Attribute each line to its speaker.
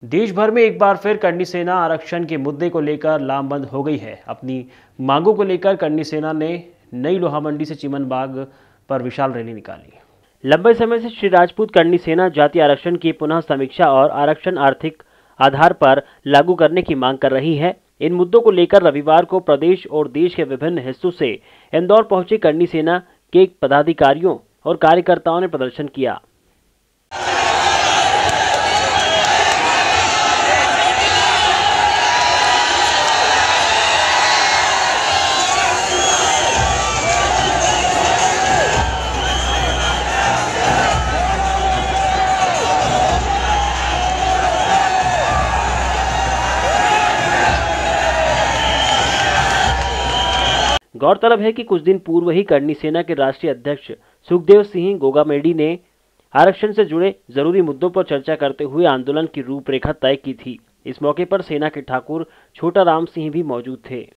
Speaker 1: देश भर में एक बार फिर करनी सेना आरक्षण के मुद्दे को लेकर लामबंद हो गई है। अपनी मांगों को लेकर करनी सेना ने नई लोहा मंडी से चिमन बाग पर विशाल रैली निकाली। लंबे समय से श्री राजपूत करनी सेना जाति आरक्षण की पुनः समीक्षा और आरक्षण आर्थिक आधार पर लागू करने की मांग कर रही है। इन मुद्दों को लेकर रविवार को प्रदेश और देश के विभिन्न हिस्सों से इंदौर पहुंचे करनी सेना के पदाधिकारियों और कार्यकर्ताओं ने प्रदर्शन किया। गौरतलब है कि कुछ दिन पूर्व ही करनी सेना के राष्ट्रीय अध्यक्ष सुखदेव सिंह गोगामेडी ने आरक्षण से जुड़े जरूरी मुद्दों पर चर्चा करते हुए आंदोलन की रूपरेखा तय की थी। इस मौके पर सेना के ठाकुर छोटा राम सिंह भी मौजूद थे।